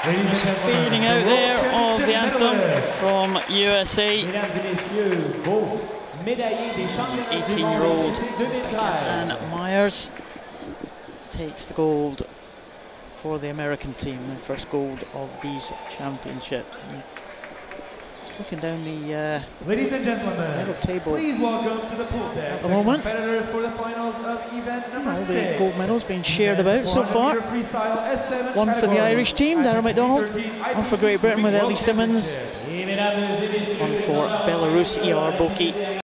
Just fading out there of the anthem from USA. 18-year-old Ann Meyers takes the gold for the American team, the first gold of these championships. And just looking down the ladies and gentlemen, medal table, please welcome to the pool deck at the moment. Competitors for the finals of event number 6. The gold medals being shared about so far. One for the Irish team, Darren McDonald. One for Great Britain with Ellie Simmons. One for Belarus, E.R. Boki.